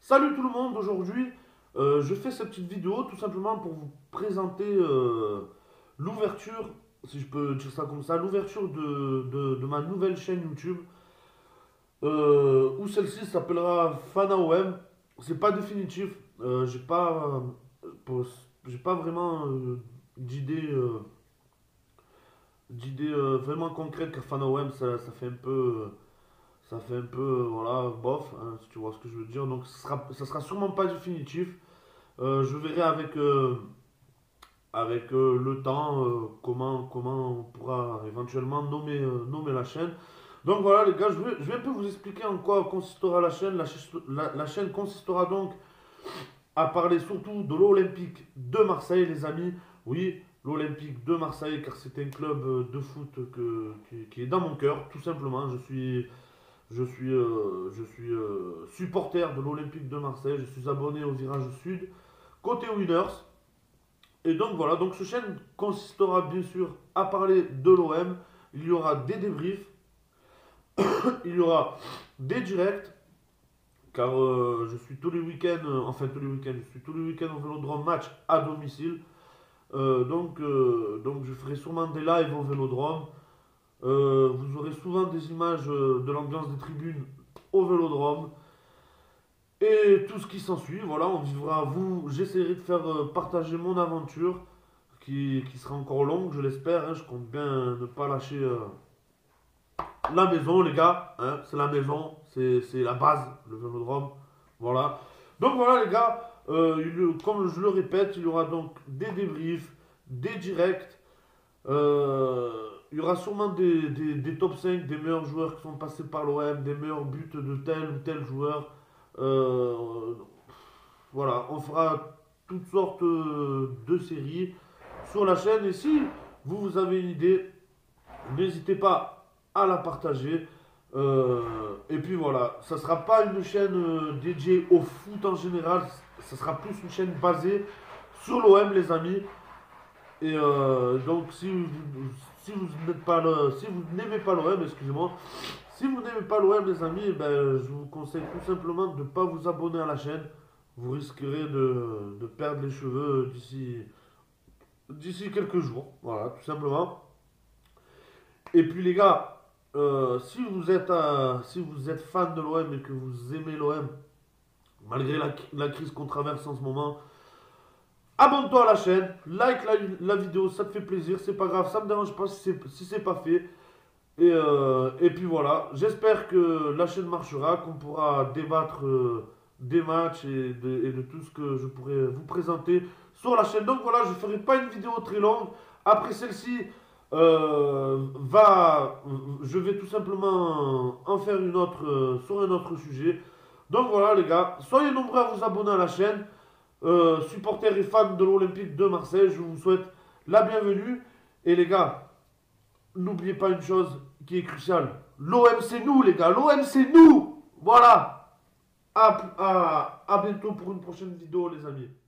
Salut tout le monde, aujourd'hui je fais cette petite vidéo tout simplement pour vous présenter l'ouverture, si je peux dire ça comme ça, l'ouverture de ma nouvelle chaîne YouTube, où celle-ci s'appellera FanaOM. C'est pas définitif, pour- j'ai pas vraiment d'idée vraiment concrète car FanaOM ça fait un peu, voilà, bof, hein, si tu vois ce que je veux dire. Donc ça sera sûrement pas définitif. Je verrai avec le temps comment on pourra éventuellement nommer la chaîne. Donc voilà les gars, je vais un peu vous expliquer en quoi consistera la chaîne. La chaîne consistera donc à parler surtout de l'Olympique de Marseille, les amis. Oui, l'Olympique de Marseille, car c'est un club de foot qui est dans mon cœur, tout simplement. Je suis supporter de l'Olympique de Marseille. Je suis abonné au Virage Sud, côté Winners. Et donc voilà, donc cette chaîne consistera bien sûr à parler de l'OM. Il y aura des débriefs, il y aura des directs, car je suis tous les week-ends, enfin tous les week-ends, je suis tous les week-ends au Vélodrome match à domicile. Donc je ferai sûrement des lives au Vélodrome. Vous aurez souvent des images de l'ambiance des tribunes au Vélodrome. Et tout ce qui s'ensuit, voilà, on vivra, j'essaierai de faire partager mon aventure, qui sera encore longue, je l'espère, hein. Je compte bien ne pas lâcher la maison, les gars, hein. C'est la maison, c'est la base, le Vélodrome, voilà. Donc voilà, les gars, comme je le répète, il y aura donc des débriefs, des directs, il y aura sûrement des top 5 des meilleurs joueurs qui sont passés par l'OM, des meilleurs buts de tel ou tel joueur. Euh, voilà, on fera toutes sortes de séries sur la chaîne. Et si vous avez une idée, n'hésitez pas à la partager. Et puis voilà, ça sera pas une chaîne dédiée au foot en général, ça sera plus une chaîne basée sur l'OM, les amis. Et donc, si vous n'êtes pas si vous n'aimez pas l'OM, excusez-moi, si vous n'aimez pas l'OM, les amis, eh ben, je vous conseille tout simplement de ne pas vous abonner à la chaîne. Vous risquerez de perdre les cheveux d'ici quelques jours. Voilà, tout simplement. Et puis, les gars, si vous êtes fan de l'OM et que vous aimez l'OM, malgré la crise qu'on traverse en ce moment, abonne-toi à la chaîne, like la vidéo, ça te fait plaisir, c'est pas grave, ça me dérange pas si c'est pas fait. Et puis voilà, j'espère que la chaîne marchera, qu'on pourra débattre des matchs et de tout ce que je pourrais vous présenter sur la chaîne. Donc voilà, je ne ferai pas une vidéo très longue. Après celle-ci, je vais tout simplement en faire une autre sur un autre sujet. Donc voilà les gars, soyez nombreux à vous abonner à la chaîne. Supporters et fans de l'Olympique de Marseille, je vous souhaite la bienvenue. Et les gars, n'oubliez pas une chose qui est cruciale. L'OM c'est nous les gars, l'OM c'est nous. Voilà. À bientôt pour une prochaine vidéo les amis.